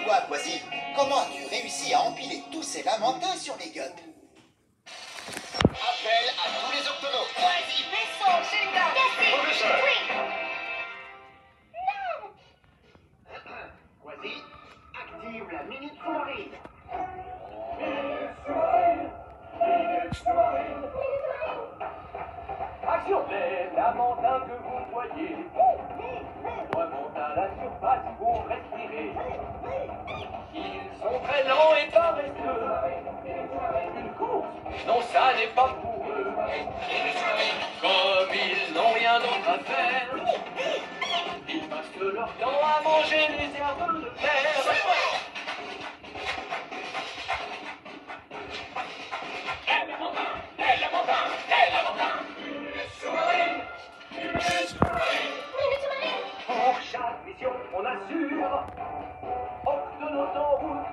toi, Quasi. Comment as-tu réussi à empiler tous ces lamentins sur les gueules? Appel à tous les octonautes. Quasi, vaisseau, Sheldon. Professeur. Oui. Quasi, active la minute sous-marine. Action! Les lamentins que vous voyez remontent à la surface pour respirer. Ils sont très lents et paresseux. Une course? Non, ça n'est pas pour eux. Comme ils n'ont rien d'autre à faire, ils passent leur temps à manger les herbes de terre. Pour chaque mission, on assure octonautes en route